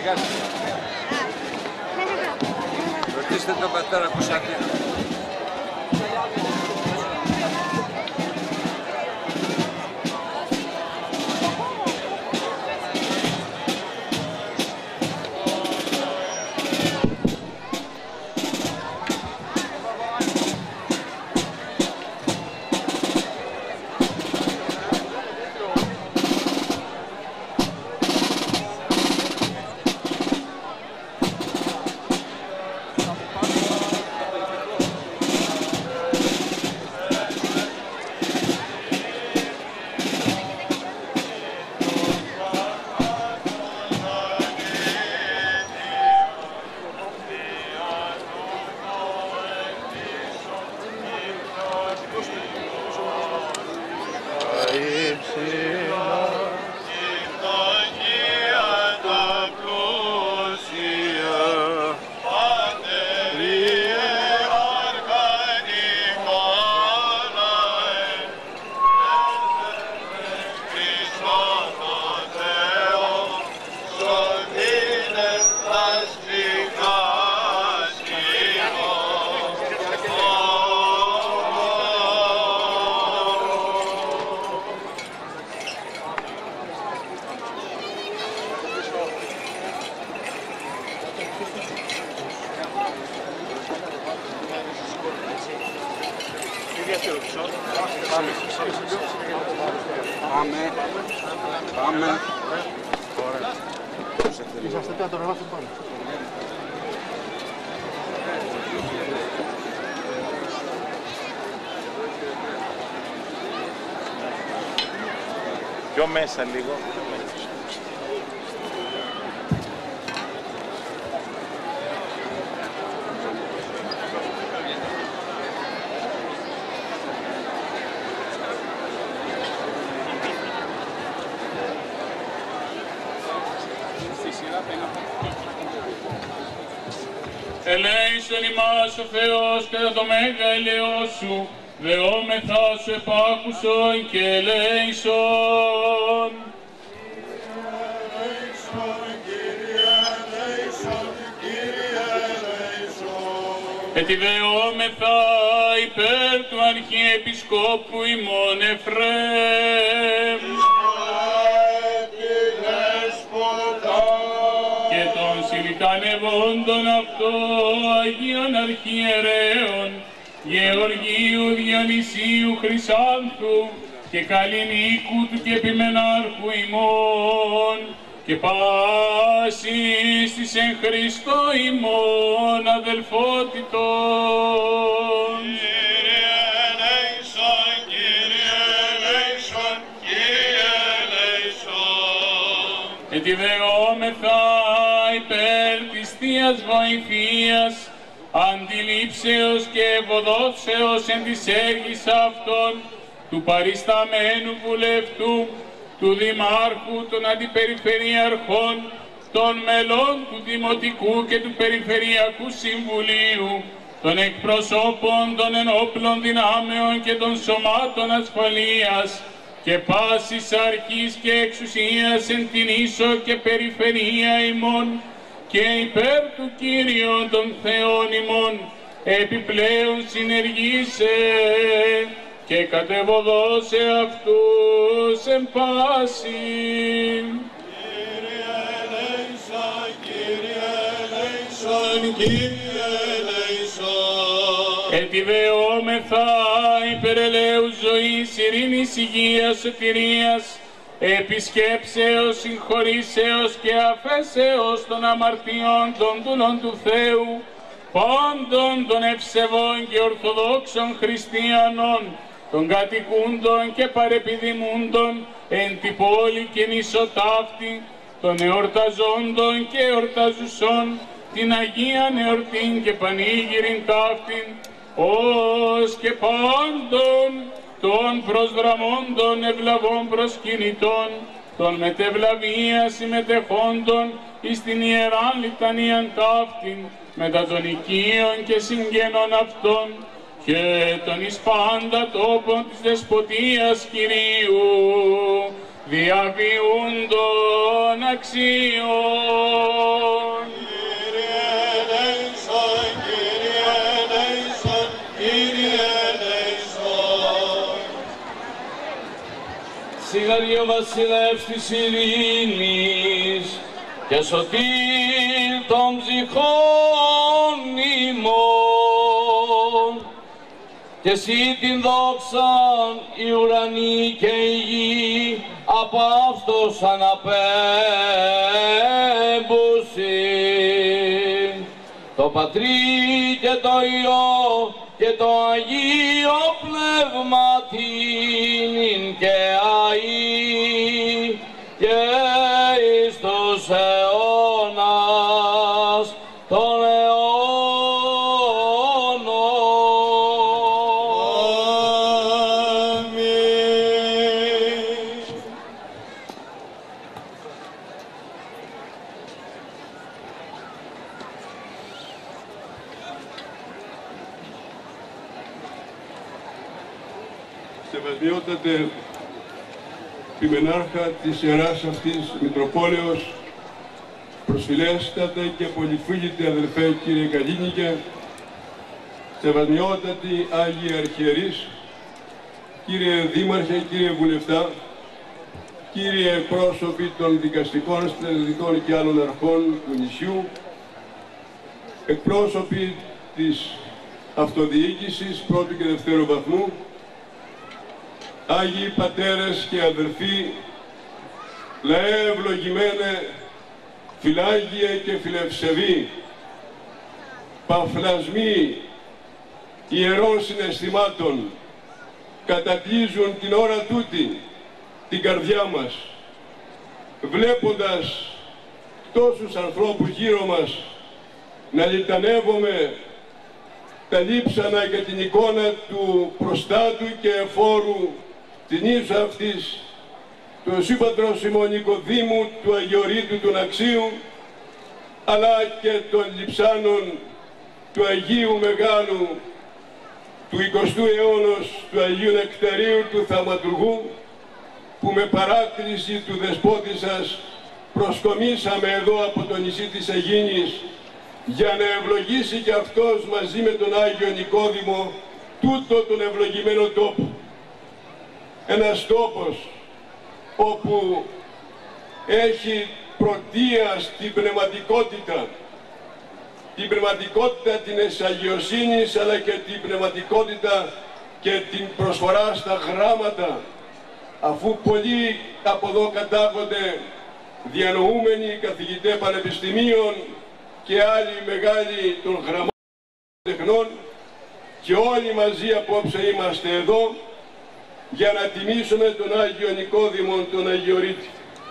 Ρωτήστε τον πατέρα Κωνσταντίνο. Πάμε. Ωραία. Είσαστε τώρα, το ρεβάστε πάνω. Πιο μέσα λίγο. Ελέησον ημάς ο Θεός κατά το μέγα ελαιός σου, δεόμεθα σου επάκουσον και ελέησον. Ετιδεόμεθα υπέρ του Αρχιεπισκόπου ημών Εφραίμ και των συλλικανευόντων αυτό Αγίων Αρχιερέων Γεωργίου, Διονυσίου, Χρυσάνθου και Καλλινίκου του και επιμενάρχου ημών και πάσης της εν Χριστώ ημών αδελφότητων. Κύριε ελέησον, Κύριε ελέησον, Κύριε ελέησον. Ετιδεόμεθα υπέρ της Θείας βοηθείας, αντιλήψεως και ευωδόξεως εν της έργης αυτών, του παρισταμένου βουλευτού, του Δημάρχου, των Αντιπεριφερειαρχών, των μελών του Δημοτικού και του Περιφερειακού Συμβουλίου, των εκπροσώπων των ενόπλων δυνάμεων και των σωμάτων ασφαλείας και πάσης αρχής και εξουσίας εν την ίσο και περιφερεια ημών και υπέρ του Κύριον των Θεών ημών επιπλέον συνεργήσε και κατεβοδώσε αυτούς εν πάση. Κύριε ελέησον, Κύριε ελέησον, Κύριε ελέησον. Ετιδεόμεθα υπερελαίου ζωής, ειρήνης, υγείας, σωτηρίας, επισκέψεως, συγχωρήσεως και αφέσεως των αμαρτιών των δούλων του Θεού, πάντων των ευσεβών και ορθοδόξων χριστιανών, των κατοικούντων και παρεπιδημούντων εν τη πόλη και νησοτάφτη, των εορταζόντων και εορταζουσών, την Αγίαν εορτήν και πανήγυριν ταύτην, ως και πάντων των προσδραμόντων ευλαβών προσκυνητών, των μετευλαβία συμμετεχόντων εις την Ιεράν Λιτανίαν ταύτην, μετά των οικείων και συγγενών αυτών, και των εις πάντα τόπων της δεσποτείας Κυρίου, διαβιούντων αξίων. βασιλεύς της ειρήνης και σωτήρ των ψυχών ημών. Και εσύ την δόξαν η ουρανή και η γη από αυτός αναπέμπουσιν. Το Πατρί και το Υιό και το Αγίο Πνεύματιν και αεί και εις τους αιώνας των αιώνων. Σεβασμιότατε Ποιμενάρχα της Ιεράς αυτής Μητροπόλεως, προσφυλέστατε και πολυφίλητε αδελφέ κύριε Καλίνικε, σεβασμιότατοι Άγιοι Αρχιερείς, κύριε Δήμαρχε, κύριε Βουλευτά, κύριε εκπρόσωποι των δικαστικών, στρατιωτικών και άλλων αρχών του νησιού, εκπρόσωποι της αυτοδιοίκησης πρώτου και δευτέρου βαθμού, Άγιοι πατέρες και αδελφοί, λαέ ευλογημένε, φιλάγιε και φιλευσεβοί, παφλασμοί ιερών συναισθημάτων, κατατλίζουν την ώρα τούτη την καρδιά μας, βλέποντας τόσους ανθρώπους γύρω μας να λιτανεύουμε τα λείψανα και την εικόνα του προστάτου και εφόρου την ίσο αυτής του σύμπατρος Σιμωνικοδήμου του Αγιορείτου του Ναξίου, αλλά και των λειψάνων του Αγίου Μεγάλου του 20ου αιώνος του Αγίου Νεκταρίου του Θαυματουργού, που με παράκληση του Δεσπότη σας προσκομίσαμε εδώ από το νησί της Αιγίνης για να ευλογήσει και αυτός μαζί με τον Άγιο Νικόδημο τούτο τον ευλογημένο τόπο. Ένας τόπος όπου έχει πρωτεία στην πνευματικότητα, την πνευματικότητα της αγιοσύνης, αλλά και την πνευματικότητα και την προσφορά στα γράμματα, αφού πολλοί από εδώ κατάγονται διανοούμενοι καθηγητές πανεπιστημίων και άλλοι μεγάλοι των γραμμάτων τεχνών, και όλοι μαζί απόψε είμαστε εδώ για να τιμήσουμε τον Άγιο Νικόδημο, τον Αγιορείτη.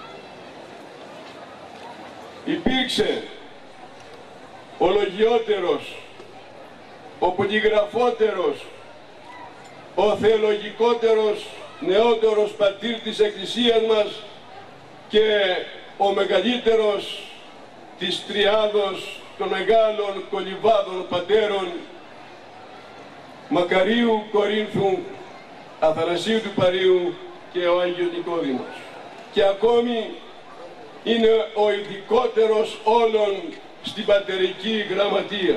Υπήρξε ο λογιότερος, ο πολυγραφότερος, ο θεολογικότερος νεότερος πατήρ της Εκκλησίας μας και ο μεγαλύτερος της τριάδος των μεγάλων κολυβάδων πατέρων, Μακαρίου Κορίνθου, Αθανασίου του Παρίου και ο Άγιος Νικόδημος. Και ακόμη είναι ο ειδικότερος όλων στην πατερική γραμματεία.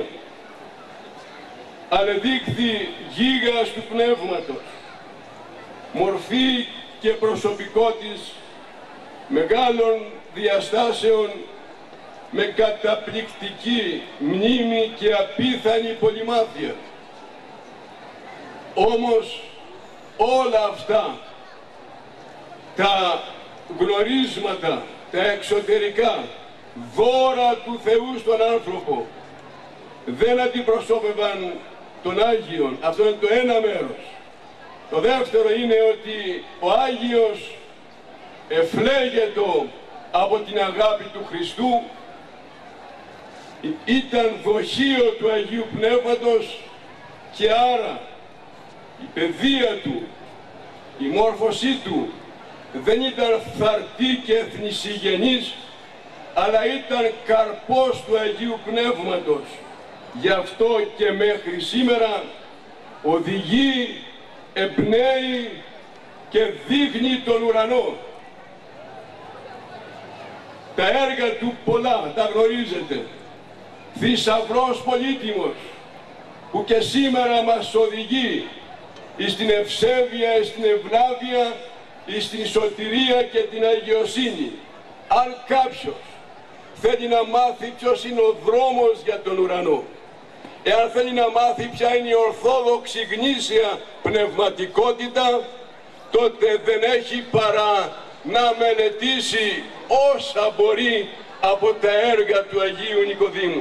Ανεδείχθη γίγας του πνεύματος, μορφή και προσωπικότης μεγάλων διαστάσεων, με καταπληκτική μνήμη και απίθανη πολυμάθεια. Όμως όλα αυτά τα γνωρίσματα, τα εξωτερικά δώρα του Θεού στον άνθρωπο δεν αντιπροσώπευαν τον Άγιον. Αυτό είναι το ένα μέρος. Το δεύτερο είναι ότι ο Άγιος εφλέγετο από την αγάπη του Χριστού, ήταν δοχείο του Αγίου Πνεύματος, και άρα η παιδεία του, η μόρφωσή του δεν ήταν φθαρτή και εθνισυγενής, αλλά ήταν καρπός του Αγίου Πνεύματος. Γι' αυτό και μέχρι σήμερα οδηγεί, εμπνέει και δείχνει τον ουρανό. Τα έργα του πολλά τα γνωρίζετε. Θησαυρός πολύτιμος, που και σήμερα μας οδηγεί στην ευσέβεια, στην ευλάβεια εις την σωτηρία και την αγιοσύνη. Αν κάποιος θέλει να μάθει ποιος είναι ο δρόμος για τον ουρανό, εάν θέλει να μάθει ποια είναι η ορθόδοξη γνήσια πνευματικότητα, τότε δεν έχει παρά να μελετήσει όσα μπορεί από τα έργα του Αγίου Νικοδήμου.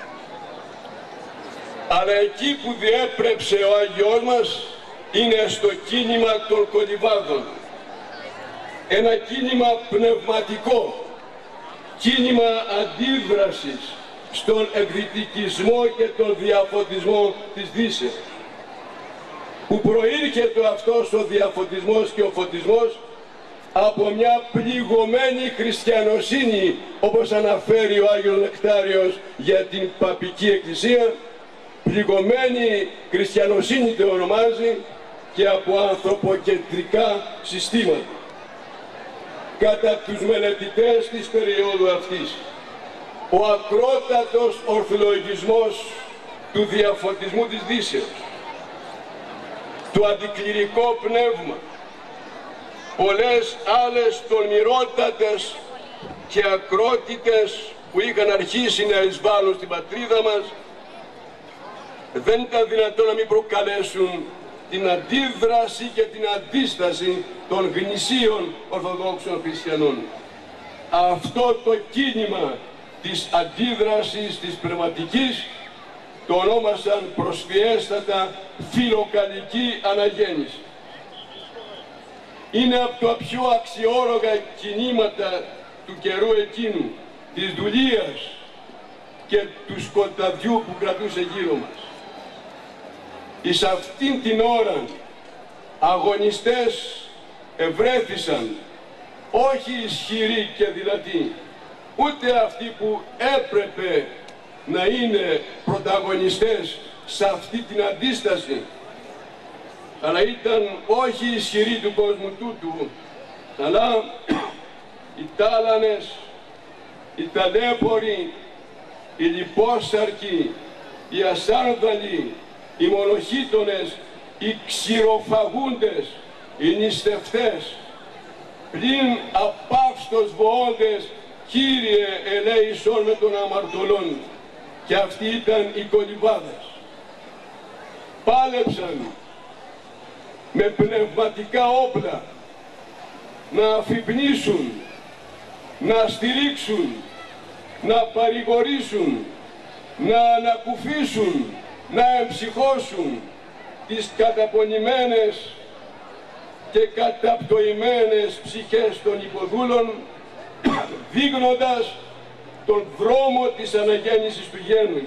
Αλλά εκεί που διέπρεψε ο Άγιος μας είναι στο κίνημα των κολυμβάδων. Ένα κίνημα πνευματικό, κίνημα αντίδρασης στον εκδυτικισμό και τον διαφωτισμό της Δύσεως. Που προήρχεται αυτός ο διαφωτισμός και ο φωτισμός από μια πληγωμένη χριστιανοσύνη, όπως αναφέρει ο Άγιος Νεκτάριος για την Παπική Εκκλησία. Πληγωμένη χριστιανοσύνη το ονομάζει, και από ανθρωποκεντρικά συστήματα. Κατά τους μελετητές της περίοδου αυτής, ο ακρότατος ορθολογισμός του διαφωτισμού της Δύσεως, το αντικληρικό πνεύμα, πολλές άλλες τολμηρότατες και ακρότητες που είχαν αρχίσει να εισβάλλουν στην πατρίδα μας, δεν ήταν δυνατόν να μην προκαλέσουν την αντίδραση και την αντίσταση των γνησίων Ορθοδόξων Χριστιανών. Αυτό το κίνημα της αντίδρασης της πνευματικής το ονόμασαν προσφιέστατα φιλοκαλική αναγέννηση. Είναι από τα πιο αξιόλογα κινήματα του καιρού εκείνου, της δουλείας και του σκοταδιού που κρατούσε γύρω μας. Εις αυτήν την ώρα αγωνιστές ευρέθησαν, όχι ισχυροί και δυνατοί, ούτε αυτοί που έπρεπε να είναι πρωταγωνιστές σε αυτή την αντίσταση, αλλά ήταν όχι ισχυροί του κόσμου τούτου, αλλά οι τάλανες, οι ταλέποροι, οι λιπόσαρκοι, οι ασάνδαλοι, οι μονοχήτονες, οι ξηροφαγούντες, οι νηστευτές, πλην απαύστος βοώντες, Κύριε ελέησον με των αμαρτωλών. Και αυτοί ήταν οι κολυμβάδες. Πάλεψαν με πνευματικά όπλα να αφυπνίσουν, να στηρίξουν, να παρηγορήσουν, να ανακουφίσουν, να εμψυχώσουν τις καταπονημένες και καταπτωημένες ψυχές των υποδούλων, δείχνοντας τον δρόμο της αναγέννησης του γένους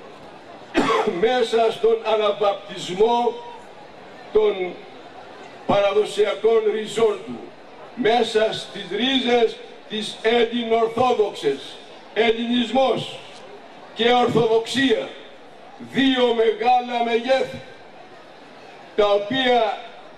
μέσα στον αναβαπτισμό των παραδοσιακών ριζών του, μέσα στις ρίζες της ελληνοορθόδοξης, ελληνισμός και ορθοδοξία, δύο μεγάλα μεγέθη, τα οποία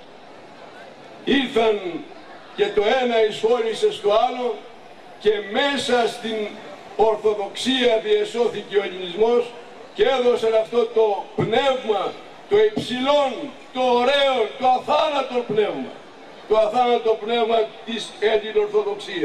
ήρθαν και το ένα εισχώρησε στο άλλο, και μέσα στην Ορθοδοξία διεσώθηκε ο ελληνισμός και έδωσαν αυτό το πνεύμα, το υψηλόν, το ωραίο, το αθάνατο πνεύμα, το αθάνατο πνεύμα της Ελληνοορθοδοξίας.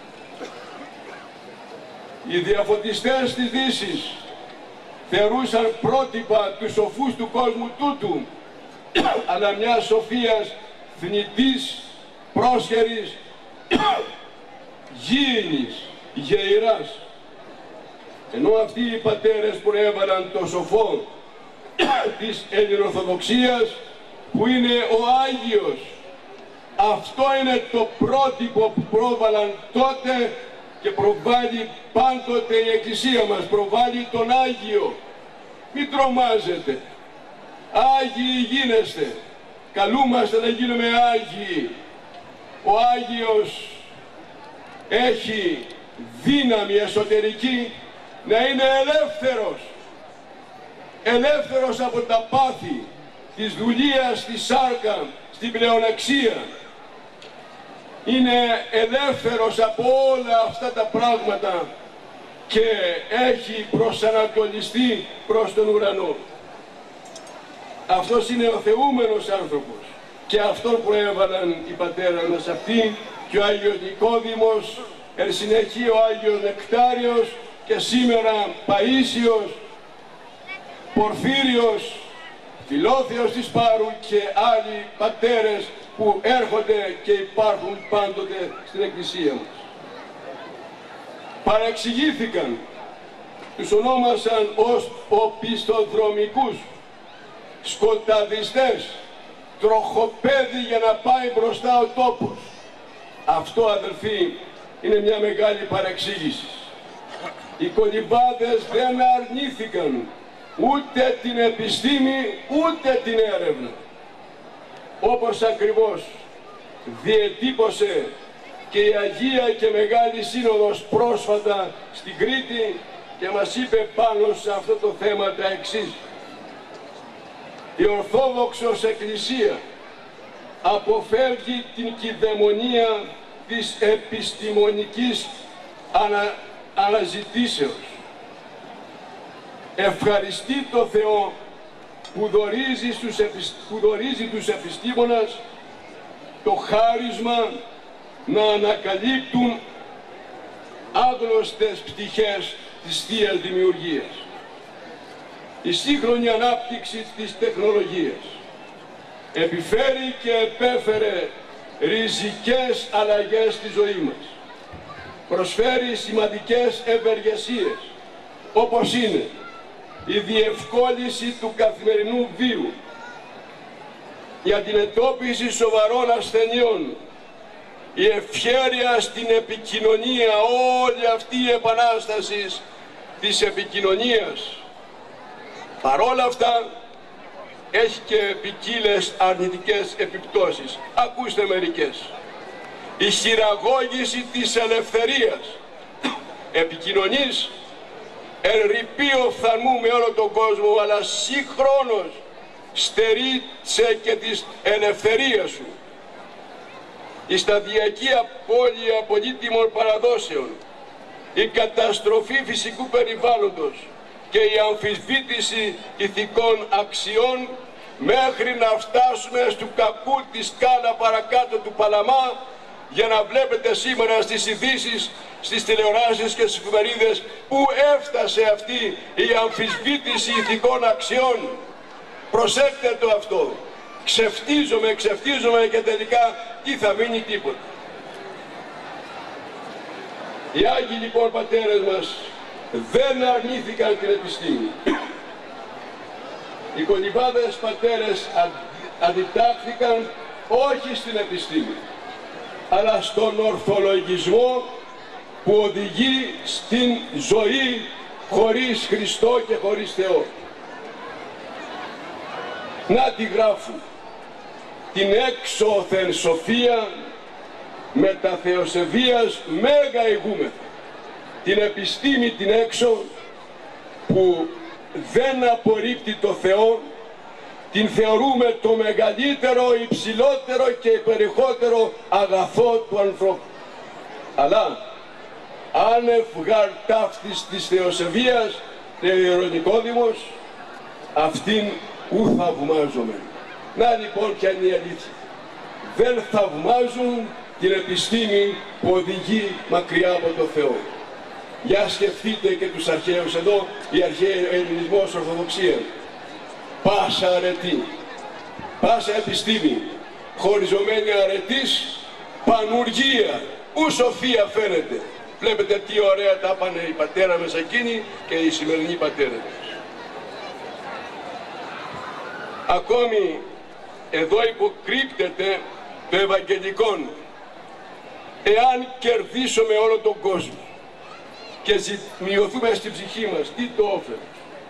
Οι διαφωτιστές της Δύσης θεωρούσαν πρότυπα τους σοφούς του κόσμου τούτου, αλλά μια σοφίας θνητής, πρόσχερης, γήινης, γεηράς. Ενώ αυτοί οι πατέρες προέβαλαν το σοφό της Ελληνοορθοδοξίας, που είναι ο Άγιος, αυτό είναι το πρότυπο που πρόβαλαν τότε και προβάλλει πάντοτε η Εκκλησία μας, προβάλλει τον Άγιο. Μην τρομάζετε, Άγιοι γίνεστε, καλούμαστε να γίνουμε Άγιοι. Ο Άγιος έχει δύναμη εσωτερική να είναι ελεύθερος, ελεύθερος από τα πάθη της δουλείας, στη σάρκα, στην πλεονεξία. Είναι ελεύθερος από όλα αυτά τα πράγματα και έχει προσανατολιστεί προς τον ουρανό. Αυτός είναι ο θεούμενος άνθρωπος. και αυτόν προέβαλαν οι πατέρες μας αυτοί και ο Άγιος Νικόδημος, εν συνεχεία ο Άγιος Νεκτάριος και σήμερα Παΐσιος, Πορφύριος, Φιλόθεος της Πάρου και άλλοι πατέρες που έρχονται και υπάρχουν πάντοτε στην Εκκλησία μας. Παρεξηγήθηκαν, τους ονόμασαν ως οπισθοδρομικούς, σκοταδιστές, τροχοπέδι για να πάει μπροστά ο τόπος. Αυτό, αδελφοί, είναι μια μεγάλη παρεξήγηση. Οι κολυμβάδες δεν αρνήθηκαν ούτε την επιστήμη ούτε την έρευνα. Όπως ακριβώς διετύπωσε και η Αγία και Μεγάλη Σύνοδος πρόσφατα στην Κρήτη και μας είπε πάνω σε αυτό το θέμα τα εξής. Η Ορθόδοξος Εκκλησία αποφεύγει την κηδαιμονία της επιστημονικής αναζητήσεως. Ευχαριστεί το Θεό που δωρίζει τους επιστήμονες το χάρισμα να ανακαλύπτουν άγνωστες πτυχές της Θείας Δημιουργίας. Η σύγχρονη ανάπτυξη της τεχνολογίας επιφέρει και επέφερε ριζικές αλλαγές στη ζωή μας. Προσφέρει σημαντικές ευεργεσίες, όπως είναι η διευκόλυνση του καθημερινού βίου, η αντιμετώπιση σοβαρών ασθενειών, η ευχέρεια στην επικοινωνία, όλη αυτή η επανάσταση της επικοινωνίας. Παρόλα αυτά, έχει και ποικίλες αρνητικές επιπτώσεις. Ακούστε μερικές. Η χειραγώγηση της ελευθερίας επικοινωνείς εν ρηπεί οφθαλμού με όλο τον κόσμο, αλλά συγχρόνως στερείτσε και της ελευθερίας σου. Η σταδιακή απώλεια πολύτιμων παραδόσεων, η καταστροφή φυσικού περιβάλλοντος και η αμφισβήτηση ηθικών αξιών μέχρι να φτάσουμε στο κακού τη σκάλα παρακάτω του Παλαμά, για να βλέπετε σήμερα στις ειδήσεις, στις τηλεοράσεις και στις εφημερίδες που έφτασε αυτή η αμφισβήτηση ηθικών αξιών. Προσέξτε το αυτό. Ξεφτίζομαι και τελικά τι θα μείνει? Τίποτα. Οι Άγιοι λοιπόν πατέρες μας δεν αρνήθηκαν την επιστήμη. Οι κολυμβάδες πατέρες αντιτάχθηκαν όχι στην επιστήμη, αλλά στον ορθολογισμό που οδηγεί στην ζωή χωρίς Χριστό και χωρίς Θεό. Να τη γράφουν. Την έξωθεν σοφία με τα θεοσεβίας μέγα ηγούμεθα. Την επιστήμη την έξω που δεν απορρίπτει το Θεό, την θεωρούμε το μεγαλύτερο, υψηλότερο και υπερηχότερο αγαθό του ανθρώπου. Αλλά άνευ γαρ ταύτης της θεοσεβίας, λέει ο Νικόδημος, αυτήν ου θαυμάζομαι. Να λοιπόν ποια είναι η αλήθεια. Δεν θαυμάζουν την επιστήμη που οδηγεί μακριά από το Θεό. Για σκεφτείτε και τους αρχαίους εδώ, η αρχαίοι ελληνισμός, Ορθοδοξία. Πάσα αρετή, πάσα επιστήμη, χωριζωμένη αρετής, πανουργία, ου σοφία φαίνεται. Βλέπετε τι ωραία τα είπανε οι πατέρα μας εκείνοι και οι σημερινοί πατέρες μας. Ακόμη εδώ υποκρύπτεται το Ευαγγελικό. Εάν κερδίσουμε όλο τον κόσμο και μειωθούμε στην ψυχή μας, τι το όφελος?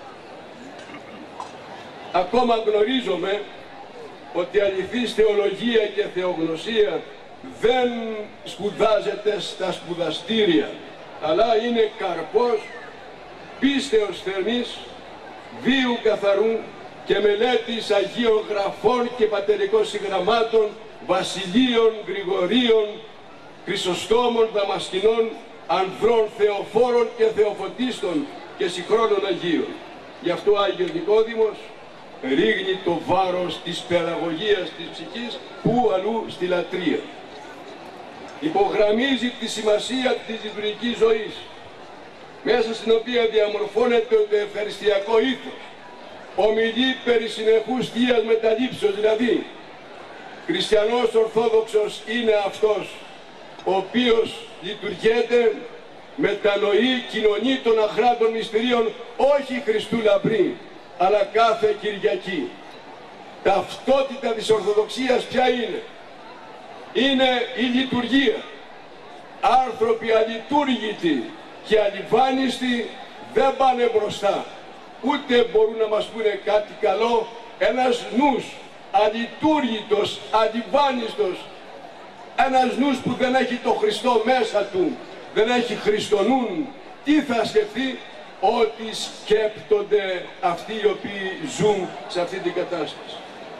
Ακόμα γνωρίζουμε ότι αληθής θεολογία και θεογνωσία δεν σπουδάζεται στα σπουδαστήρια, αλλά είναι καρπός πίστεως θερμής, βίου καθαρού και μελέτης Αγίων Γραφών και πατερικών συγγραμμάτων, Βασιλείων, Γρηγορίων, Χρυσοστόμων, Δαμασκηνών, ανδρών θεοφόρων και θεοφωτίστων και συγχρόνων Αγίων. Γι' αυτό ο Άγιος Νικόδημος ρίχνει το βάρος της παιδαγωγίας της ψυχής που αλλού στη λατρεία. Υπογραμμίζει τη σημασία της λειτουργικής ζωής, μέσα στην οποία διαμορφώνεται το ευχαριστιακό ήθος. Ομιλεί περί συνεχούς θείας μεταλήψεως, δηλαδή χριστιανός Ορθόδοξος είναι αυτός ο οποίος λειτουργείται, μετανοεί, κοινωνεί των αχράντων μυστηρίων, όχι Χριστού λαμπρή, αλλά κάθε Κυριακή. Ταυτότητα της Ορθοδοξίας ποια είναι? Είναι η λειτουργία. Άνθρωποι αλειτούργητοι και αλιβάνιστοι δεν πάνε μπροστά, ούτε μπορούν να μας πούνε κάτι καλό. Ένας νους αλειτούργητος, αλιβάνιστος, ένας νους που δεν έχει το Χριστό μέσα του, δεν έχει Χριστονούν, τι θα σκεφτεί? Ότι σκέπτονται αυτοί οι οποίοι ζουν σε αυτή την κατάσταση.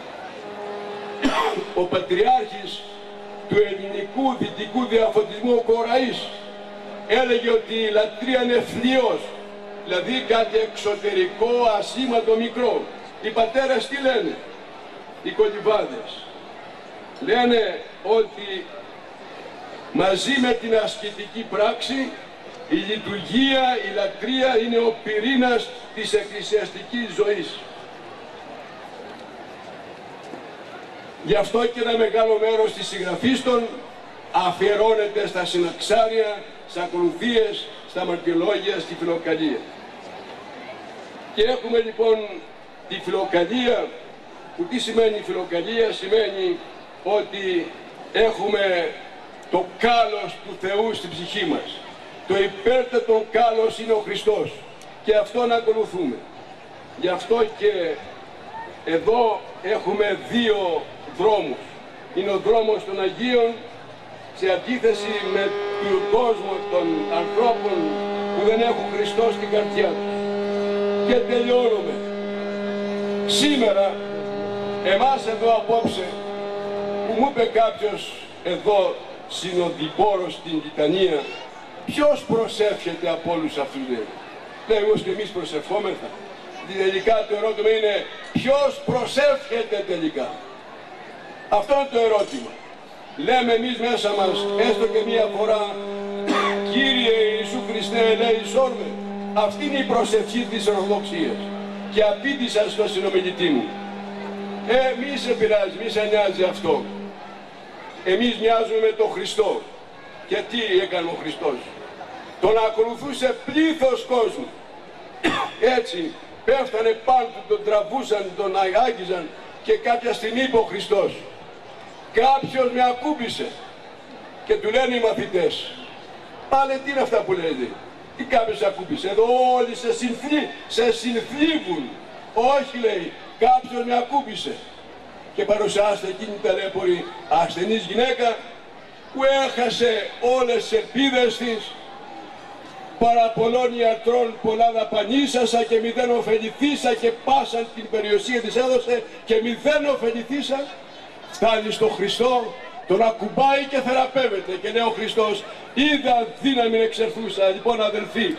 Ο Πατριάρχης του ελληνικού δυτικού διαφωτισμού, ο Κοραής, έλεγε ότι η λατρεία είναι φλοιός, δηλαδή κάτι εξωτερικό, ασήμαντο, μικρό. Οι πατέρες τι λένε? Οι κολυβάδες λένε ότι μαζί με την ασκητική πράξη η λειτουργία, η λατρεία είναι ο πυρήνας της εκκλησιαστικής ζωής. Γι' αυτό και ένα μεγάλο μέρος της συγγραφής των αφιερώνεται στα συναξάρια, στις ακολουθίες, στα μαρτυρολόγια, στη φιλοκαλία. Και έχουμε λοιπόν τη φιλοκαλία, που τι σημαίνει η φιλοκαλία? Σημαίνει ότι έχουμε το κάλος του Θεού στην ψυχή μας. Το υπέρτατο κάλος είναι ο Χριστός και αυτόν ακολουθούμε. Γι' αυτό και εδώ έχουμε δύο δρόμους. Είναι ο δρόμος των Αγίων, σε αντίθεση με τον κόσμο των ανθρώπων που δεν έχουν Χριστό στην καρδιά τους. Και τελειώνουμε. Σήμερα, εμάς εδώ απόψε, που μου είπε κάποιος εδώ συνοδοιπόρος στην Λιτανία, ποιος προσεύχεται από όλους αυτούς? Λέει, εγώ και εμείς προσευχόμεθα. Τελικά το ερώτημα είναι, ποιος προσεύχεται τελικά? Αυτό είναι το ερώτημα. Λέμε εμείς μέσα μας, έστω και μία φορά, Κύριε Ιησού Χριστέ, ελέησόν με. Αυτή είναι η προσευχή της Ορθοδοξίας. Και απήντησα στο συνομιλητή μου. Μη σε πειράζει, μη σε νοιάζει αυτό. Εμείς μοιάζουμε με τον Χριστό. Και τι έκανε ο Χριστός? Τον ακολουθούσε πλήθος κόσμου. Έτσι πέφτανε πάνω του, τον τραβούσαν, τον αγάγιζαν και κάποια στιγμή είπε ο Χριστός, κάποιος με ακούμπησε. Και του λένε οι μαθητές, πάλι τι είναι αυτά που λέτε? Τι κάποιος ακούμπησε? Εδώ όλοι σε συνθλίβουν. Όχι, λέει, κάποιος με ακούμπησε. Και παρουσιάζεται εκείνη η ταλέπορη ασθενής γυναίκα που έχασε όλες τις ελπίδες της, παρά πολλών ιατρών πολλά δαπανίσασα και μηδέν ωφεληθήσα και πάσαν την περιουσία της έδωσε και μηδέν ωφεληθήσα. Φτάνει στο Χριστό, τον ακουμπάει και θεραπεύεται και λέει ο Χριστός, είδα δύναμη εξερθούσα. Λοιπόν αδελφοί,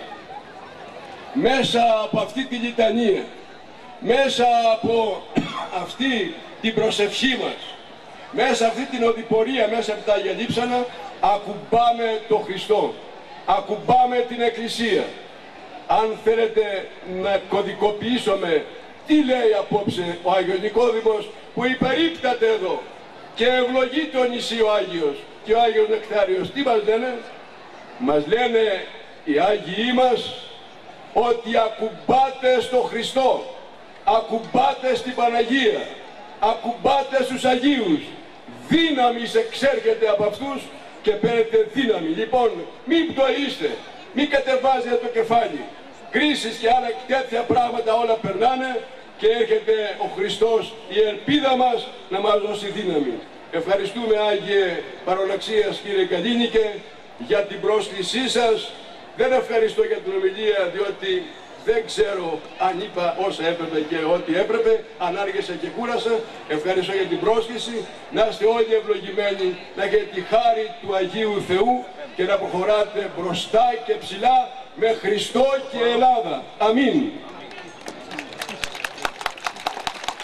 μέσα από αυτή τη λιτανία, μέσα από αυτή την προσευχή μας, μέσα αυτή την οδηπορία, μέσα από τα Άγια Λείψανα, ακουμπάμε τον Χριστό, ακουμπάμε την Εκκλησία. Αν θέλετε να κωδικοποιήσουμε τι λέει απόψε ο Άγιος Νικόδημος που υπερίπταται εδώ και ευλογεί το νησί ο Άγιος και ο Άγιος Νεκτάριος, τι μας λένε? Μας λένε οι Άγιοι μας ότι ακουμπάτε στο Χριστό, ακουμπάτε στην Παναγία, ακουμπάτε στους Αγίους. Δύναμη εξέρχεται από αυτούς και παίρνετε δύναμη. Λοιπόν, μην πτωείστε, μην κατεβάζετε το κεφάλι. Κρίσεις και άλλα τέτοια πράγματα όλα περνάνε και έρχεται ο Χριστός, η ελπίδα μας, να μας δώσει δύναμη. Ευχαριστούμε Άγιε Παρολαξίας κύριε Καλίνικε για την πρόσκλησή σας. Δεν ευχαριστώ για την ομιλία διότι δεν ξέρω αν είπα όσα έπρεπε και ό,τι έπρεπε, αν άργησα και κούρασα. Ευχαριστώ για την πρόσκληση, να είστε όλοι ευλογημένοι, να έχετε τη χάρη του Αγίου Θεού και να προχωράτε μπροστά και ψηλά με Χριστό και Ελλάδα. Αμήν.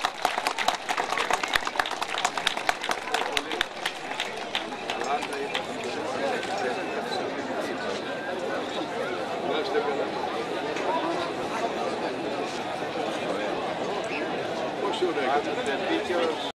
Πόσο ωραία,